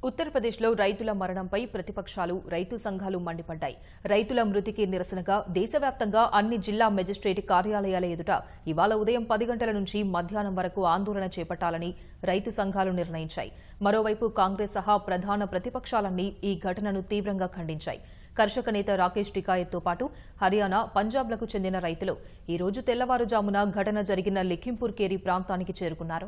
ఉత్తరప్రదేశ్లో రైతుల మరణంపై ప్రతిపక్షాలు రైతు సంఘాలు మండిపడ్డాయి. రైతుల మృతికి నిరసనగా దేశవ్యాప్తంగా అన్ని జిల్లా మెజిస్ట్రేట్ కార్యాలయాల ఎదుట ఇవాళ ఉదయం 10 గంటల నుంచి మధ్యాహ్నం వరకు ఆందోళన చేపట్టాలని రైతు సంఘాలు నిర్ణయించాయి. మరోవైపు కాంగ్రెస్ సహా ప్రధాన ప్రతిపక్షాలన్నీ ఈ ఘటనను తీవ్రంగా ఖండించాయి. కర్షక నేత రాకేష్ టికాయత్తో పాటు హర్యానా, పంజాబ్లకు చెందిన రైతులు ఈ రోజు తెల్లవారుజామున ఘటన జరిగిన లిఖింపూర్ కేరి ప్రాంతానికి చేరుకున్నారు.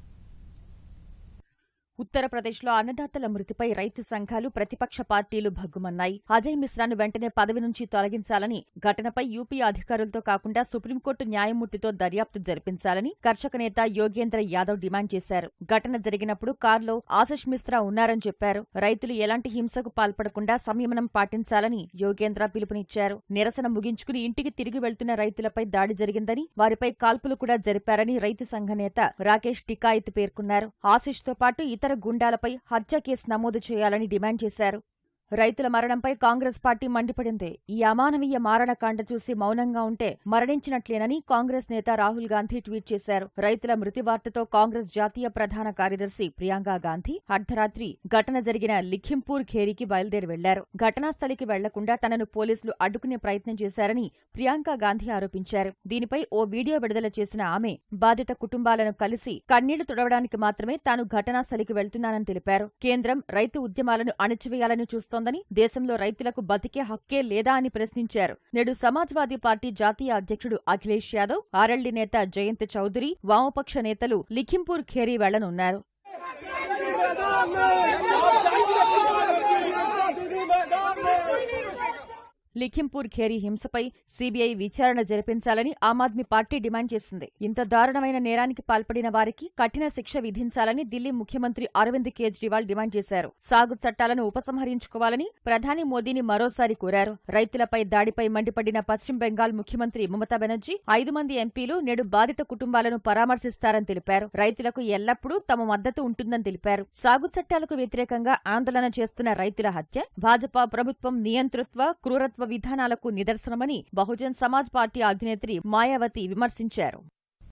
ఉత్తరప్రదేశ్లో అన్నదాతల మృతిపై రైతు సంఘాలు, ప్రతిపక్ష పార్టీలు భగ్గుమన్నాయి. అజయ్ మిశ్రాను వెంటనే పదవి నుంచి తొలగించాలని, ఘటనపై యూపీ అధికారులతో కాకుండా సుప్రీంకోర్టు న్యాయమూర్తితో దర్యాప్తు జరిపించాలని కర్షక నేత యోగేంద్ర యాదవ్ డిమాండ్ చేశారు. ఘటన జరిగినప్పుడు కారులో ఆశిష్ మిశ్రా ఉన్నారని చెప్పారు. రైతులు ఎలాంటి హింసకు పాల్పడకుండా సంయమనం పాటించాలని యోగేంద్ర పిలుపునిచ్చారు. నిరసన ముగించుకుని ఇంటికి తిరిగి వెళ్తున్న రైతులపై దాడి జరిగిందని, వారిపై కాల్పులు కూడా జరిపారని రైతు సంఘ నేత రాకేష్ టికాయత్ పేర్కొన్నారు. ఆశిష్తో పాటు ఇతర గుండాలపై హత్య కేసు నమోదు చేయాలని డిమాండ్ చేశారు. రైతుల మరణంపై కాంగ్రెస్ పార్టీ మండిపడింది. ఈ అమానవీయ మారణకాండ చూసి మౌనంగా ఉంటే మరణించినట్లేనని కాంగ్రెస్ నేత రాహుల్ గాంధీ ట్వీట్ చేశారు. రైతుల మృతి వార్తతో కాంగ్రెస్ జాతీయ ప్రధాన కార్యదర్శి ప్రియాంక గాంధీ అర్ధరాత్రి ఘటన జరిగిన లిఖింపూర్ ఖేరికి బయలుదేరి వెళ్లారు. ఘటనా స్థలికి వెళ్లకుండా తనను పోలీసులు అడ్డుకునే ప్రయత్నం చేశారని ప్రియాంక గాంధీ ఆరోపించారు. దీనిపై ఓ వీడియో విడుదల చేసిన ఆమె బాధిత కుటుంబాలను కలిసి కన్నీళ్లు తుడవడానికి మాత్రమే తాను ఘటనా స్థలికి వెళ్తున్నానని తెలిపారు. కేంద్రం రైతు ఉద్యమాలను అణచివేయాలని చూస్తోంది. దేశంలో రైతులకు బతికే హక్కే లేదా అని ప్రశ్నించారు. నేడు సమాజ్వాదీ పార్టీ జాతీయ అధ్యక్షుడు అఖిలేష్ యాదవ్, ఆర్ఎల్డీ నేత జయంత్ చౌదరి, వామపక్ష నేతలు లిఖింపూర్ ఖేరీ వెళ్లనున్నారు. లిఖింపూర్ ఖేరీ హింసపై సీబీఐ విచారణ జరిపించాలని ఆమ్ ఆద్మీ పార్టీ డిమాండ్ చేసింది. ఇంత దారుణమైన నేరానికి పాల్పడిన వారికి కఠిన శిక్ష విధించాలని ఢిల్లీ ముఖ్యమంత్రి అరవింద్ కేజ్రీవాల్ డిమాండ్ చేశారు. సాగు చట్టాలను ఉపసంహరించుకోవాలని ప్రధాని మోదీని మరోసారి కోరారు. రైతులపై దాడిపై మండిపడిన పశ్చిమ బెంగాల్ ముఖ్యమంత్రి మమతా బెనర్జీ 5 మంది ఎంపీలు నేడు బాధిత కుటుంబాలను పరామర్శిస్తారని తెలిపారు. రైతులకు ఎల్లప్పుడూ తమ మద్దతు ఉంటుందని తెలిపారు. సాగు చట్టాలకు వ్యతిరేకంగా ఆందోళన చేస్తున్న రైతుల హత్య భాజపా ప్రభుత్వం నియంతృత్వ, క్రూరత్వ విధానాలకు నిదర్శనమని బహుజన్ సమాజ్ పార్టీ అధినేత్రి మాయావతి విమర్శించారు.